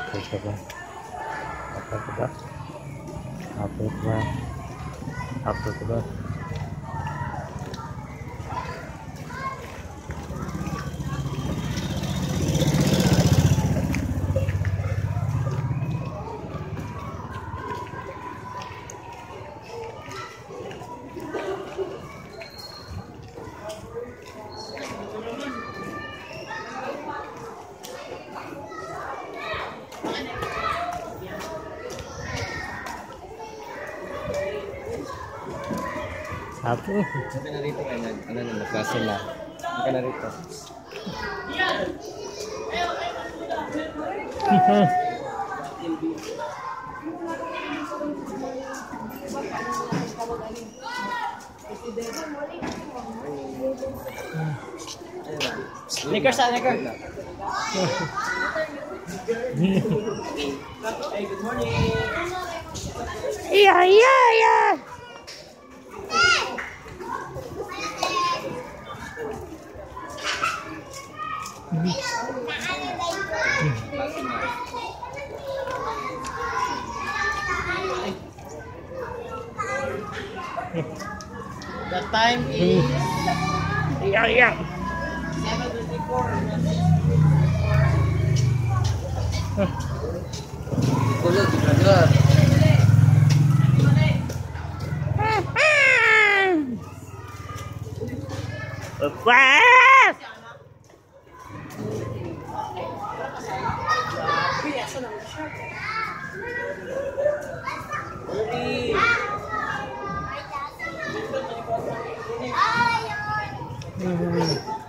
Apple ka ba? Apple ka ba? Apple ka ba? Apple ka ba? Apple? Saan ka na rito ngayon? Ano na, nagklase na. Saan ka na rito? Nicker sa Nicker. Hey, good morning. Yeah, yeah, yeah. The time is Yeah, yeah. 7:24. Tulog, brother. Wow! Early.